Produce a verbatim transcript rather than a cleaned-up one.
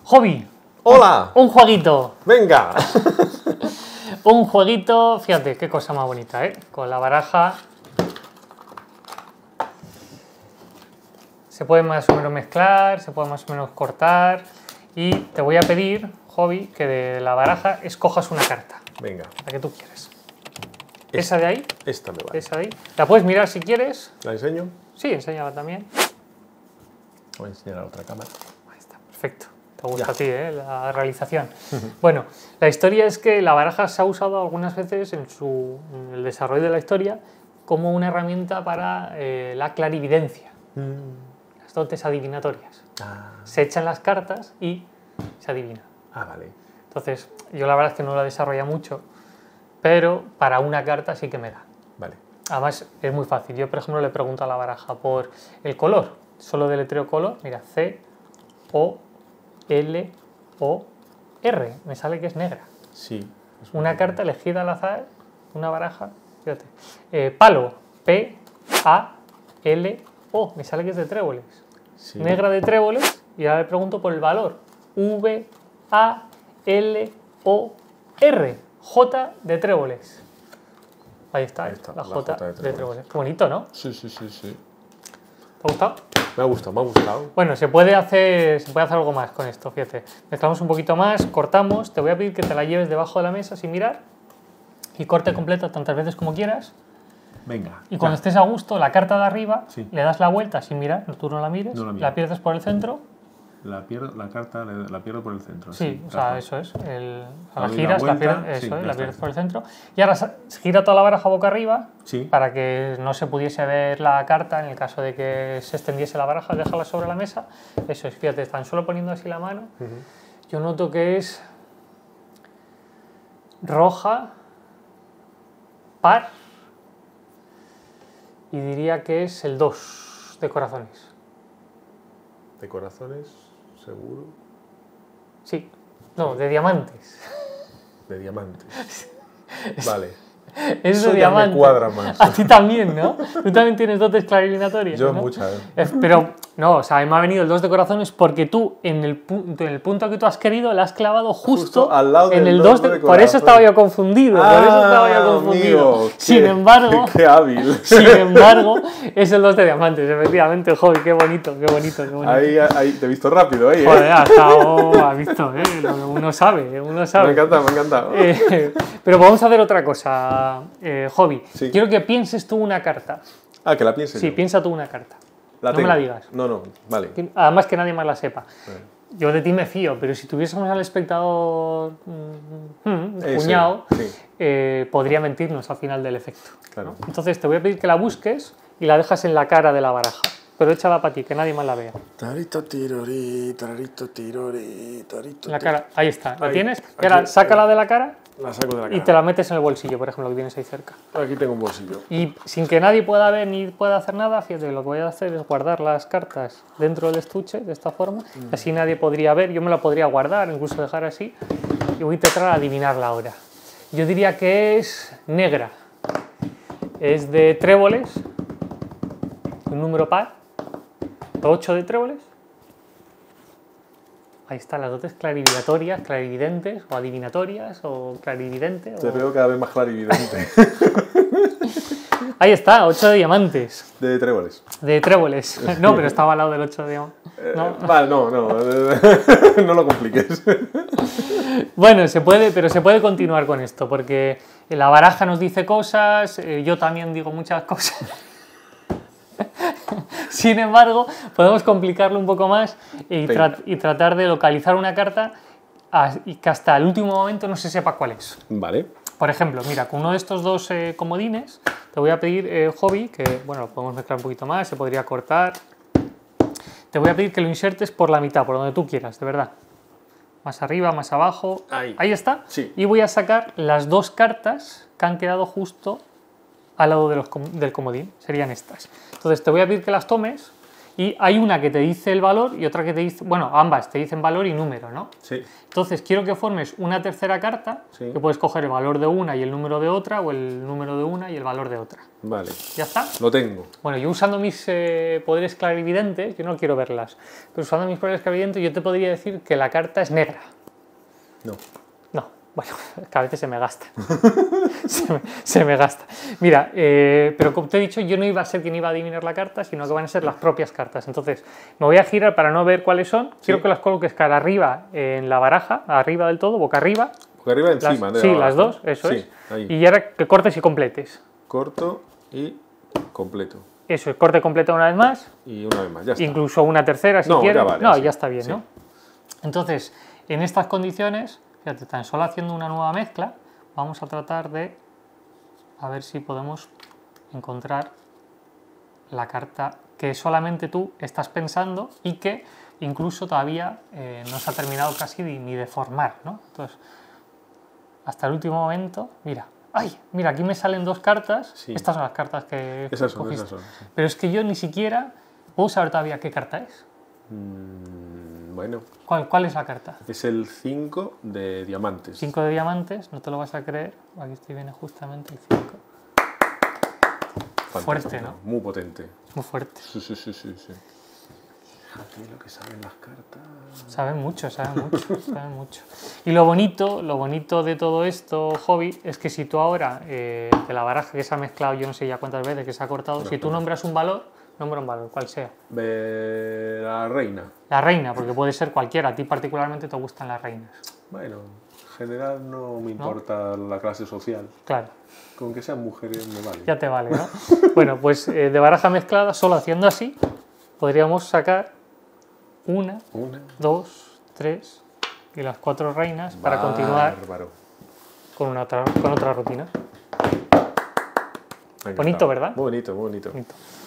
Hobby. ¡Hola! Un jueguito. ¡Venga! Un jueguito, fíjate, qué cosa más bonita, ¿eh? Con la baraja. Se puede más o menos mezclar, se puede más o menos cortar. Y te voy a pedir, Hobby, que de la baraja escojas una carta. Venga. La que tú quieres. Esta, ¿Esa de ahí? Esta me vale. Esa de ahí. La puedes mirar si quieres. ¿La enseño? Sí, enséñala también. Voy a enseñar a la otra cámara. Ahí está, perfecto. Te gusta Ya. a ti, ¿eh? La realización. Bueno, la historia es que la baraja se ha usado algunas veces en, su, en el desarrollo de la historia como una herramienta para eh, la clarividencia, Mm. las dotes adivinatorias. Ah. Se echan las cartas y se adivina. ah, vale. Entonces, yo la verdad es que no la desarrolla mucho, pero para una carta sí que me da. Vale. Además, es muy fácil. Yo, por ejemplo, le pregunto a la baraja por el color. Solo deletreo color. Mira, C, O, L, O, R. Me sale que es negra. Sí. es Una carta elegida al azar, una baraja. Fíjate. Eh, palo, P, A, L, O. Me sale que es de tréboles. Sí. Negra de tréboles. Y ahora le pregunto por el valor. V, A, L, O, R. J de tréboles. Ahí está, Ahí está, la, la J, J de de tréboles. tréboles. Qué bonito, ¿no? Sí, sí, sí, sí. ¿Te ha gustado? Me ha gustado, me ha gustado. Bueno, se puede hacer, se puede hacer algo más con esto, fíjate. Mezclamos un poquito más, cortamos. Te voy a pedir que te la lleves debajo de la mesa sin mirar y corte completa tantas veces como quieras. Venga. Y cuando ya. estés a gusto, la carta de arriba, Sí. le das la vuelta sin mirar, tú no la mires, No la miro. la pierdes por el centro. La, pierdo, la carta la, la pierdo por el centro. Sí, o sea, eso es. El, a la Doy la giras, la, vuelta, pierdes, sí, eso es, ya la está. pierdes por el centro. Y ahora sa- gira toda la baraja boca arriba Sí. para que no se pudiese ver la carta en el caso de que se extendiese la baraja, déjala sobre la mesa. Eso es, fíjate, están solo poniendo así la mano. Ujú. Yo noto que es roja, par, y diría que es el dos de corazones. De corazones, seguro. Sí, no, de diamantes. De diamantes. Vale. Es Eso de ya me diamantes. cuadra más. A ti también, ¿no? Tú también tienes dotes clarividencias. Yo ¿no? muchas. ¿eh? Eh, Pero, no, o sea, me ha venido el dos de corazones porque tú, en el, punto, en el punto que tú has querido, le has clavado justo, Justo al lado en del el dos dos de, de Por eso corazón. estaba yo confundido, por eso estaba yo Ah, confundido. amigo, Sin qué- embargo, Qué hábil. sin embargo, es el dos de diamantes, efectivamente, joder, qué bonito, qué bonito, qué bonito. Ahí, ahí, te he visto rápido, ahí, ¿eh? Joder, ha estado, ha visto, ¿eh? Lo que uno sabe, uno Me sabe. ha encantado, me ha encantado. Eh, pero vamos a hacer otra cosa, eh, Hobby. Sí. Quiero que pienses tú una carta. Ah, que la piense Sí, yo. piensa tú una carta. La no tengo. me la digas. No, no, vale. Que- Además que nadie más la sepa. Vale. Yo de ti me fío, pero si tuviésemos al espectador mm, mm, Ese, cuñado, sí. eh, podría mentirnos al final del efecto. Claro. Entonces te voy a pedir que la busques y la dejas en la cara de la baraja. Pero échala para ti, que nadie más la vea. Tarito tirori, tarito tirori, tarito En la cara, ahí está. ¿La Ahí, tienes? Y aquí, ahora sácala ahí. de la cara La saco de la cara. y te la metes en el bolsillo, por ejemplo, que tienes ahí cerca. Aquí tengo un bolsillo. Y sin que nadie pueda ver ni pueda hacer nada, fíjate, lo que voy a hacer es guardar las cartas dentro del estuche, de esta forma. Así nadie podría ver, yo me la podría guardar, incluso dejar así. Y voy a intentar adivinarla ahora. Yo diría que es negra. Es de tréboles, un número par, ocho de tréboles. Ahí están las dotes clarividatorias, clarividentes, o adivinatorias, o clarividente. Te o- veo cada vez más clarividente. Ahí está, ocho de diamantes. De tréboles. De tréboles. No, pero estaba al lado del ocho de diamantes. Eh, No. Vale, no, no. No lo compliques. Bueno, se puede, pero se puede continuar con esto, porque la baraja nos dice cosas, eh, yo también digo muchas cosas. Sin embargo, podemos complicarlo un poco más y, tra- y tratar de localizar una carta a- y que hasta el último momento no se sepa cuál es. Vale. Por ejemplo, mira, con uno de estos dos eh, comodines, te voy a pedir, eh, Hobby, que bueno, lo podemos mezclar un poquito más, se podría cortar. Te voy a pedir que lo insertes por la mitad, por donde tú quieras, de verdad. Más arriba, más abajo. Ahí. está. Sí. Y voy a sacar las dos cartas que han quedado justo al lado de los com- del comodín. Serían estas. Entonces te voy a pedir que las tomes Y hay una que te dice el valor y otra que te dice, bueno, ambas te dicen valor y número, ¿no? Sí. Entonces quiero que formes una tercera carta, Sí. que puedes coger el valor de una y el número de otra, o el número de una y el valor de otra. Vale. ¿Ya está? Lo tengo. Bueno, yo usando mis eh, poderes clarividentes, yo no quiero verlas, pero usando mis poderes clarividentes yo te podría decir que la carta es negra. No. No, bueno, es que a veces se me gasta. se, me, se me gasta. Mira, eh, pero como te he dicho, yo no iba a ser quien iba a adivinar la carta, sino que van a ser las propias cartas. Entonces, me voy a girar para no ver cuáles son. Sí. Quiero que las coloques cara arriba en la baraja, arriba del todo, boca arriba. Boca arriba encima. Las, de sí, la las dos, eso sí, es. Ahí. Y ahora que cortes y completes. Corto y completo. Eso es, corte completo una vez más. Y una vez más, ya está. Incluso una tercera si no, quieres. Ya vale, no, sí. ya está bien, sí. ¿no? Entonces, en estas condiciones, fíjate, tan solo haciendo una nueva mezcla, vamos a tratar de a ver si podemos encontrar la carta que solamente tú estás pensando y que incluso todavía eh, no se ha terminado casi ni, ni de formar, ¿no? Entonces, hasta el último momento, mira, ¡ay! Mira, aquí me salen dos cartas. Sí. Estas son las cartas que esas son, cogiste. Esas son, sí. Pero es que yo ni siquiera puedo saber todavía qué carta es. Mm, bueno. ¿Cuál, ¿Cuál es la carta? Es el cinco de diamantes. cinco de diamantes, no te lo vas a creer. Aquí estoy viene justamente el cinco. Fuerte, ¿no? Muy potente. Muy fuerte. Sí, sí, sí, sí. sí. Fíjate lo que saben las cartas. Saben mucho, saben mucho, saben mucho. Y lo bonito, lo bonito de todo esto, Hobby, es que si tú ahora, eh, de la baraja que se ha mezclado, yo no sé ya cuántas veces que se ha cortado, no, si tú nombras un valor, nombra un valor, cual sea. De la reina. La reina, porque puede ser cualquiera. A ti particularmente te gustan las reinas. Bueno, en general no me importa ¿no? la clase social. Claro. Con que sean mujeres me vale. Ya te vale, ¿no? Bueno, pues eh, de baraja mezclada, solo haciendo así, podríamos sacar una, una, dos, tres y las cuatro reinas para Bárbaro. continuar con, una otra, con otra rutina. Bonito, ¿verdad? Muy bonito, muy bonito. bonito.